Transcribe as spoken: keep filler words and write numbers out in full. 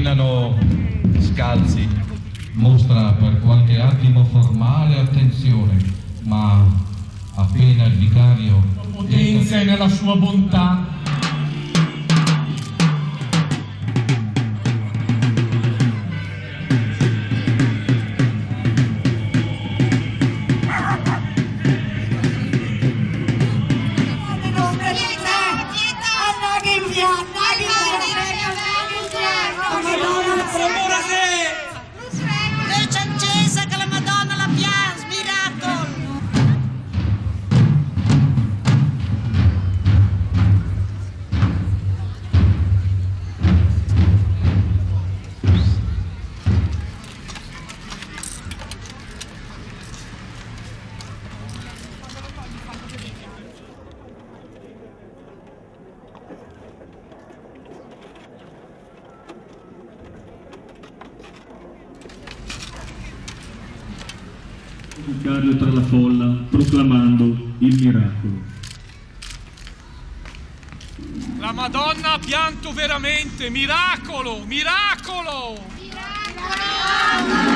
camminano scalzi. Mostra per qualche attimo formale attenzione, ma appena il vicario potenza e nella sua bontà. Luce accesa che la Madonna la piange, miracolo! Il vicario tra la folla proclamando il miracolo. La Madonna ha pianto veramente, miracolo, miracolo! Miracolo!